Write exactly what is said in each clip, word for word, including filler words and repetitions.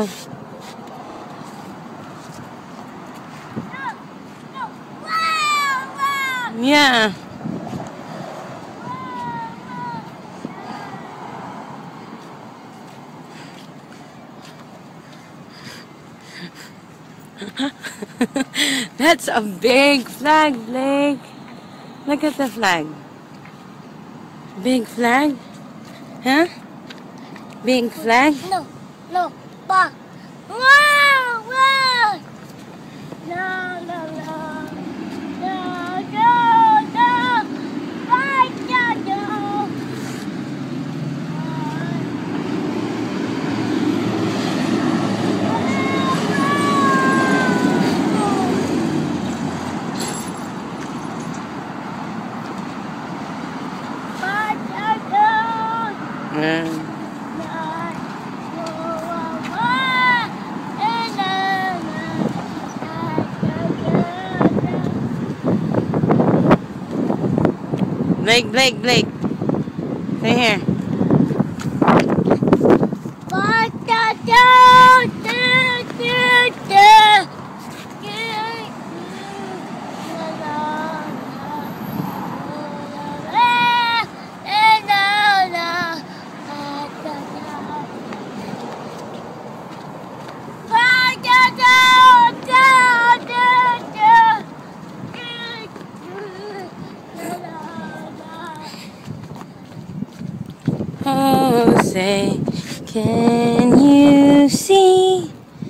go. Yeah. That's a big flag, Blake. Look at the flag. Big flag? Huh? Big flag? No, no, but wow, wow. No, no, no. No, no, no. Why no, no. Yeah. Blake, Blake, Blake. Stay here. Oh, say, can you see?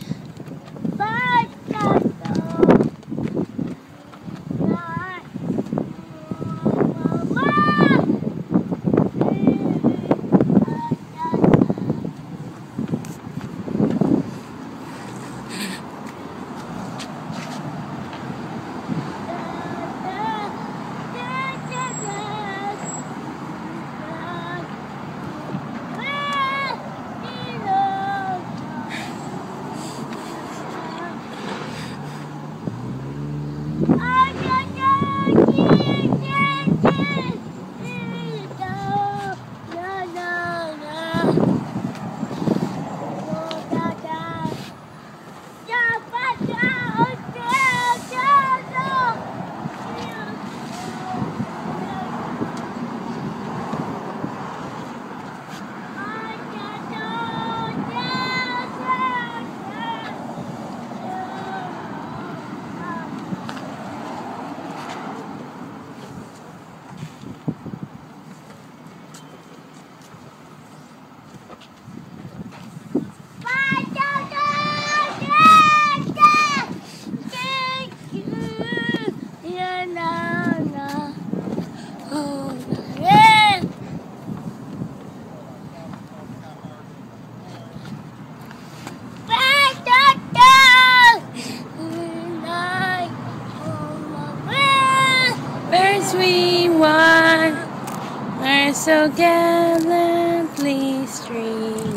First we won, are so gallantly streamed.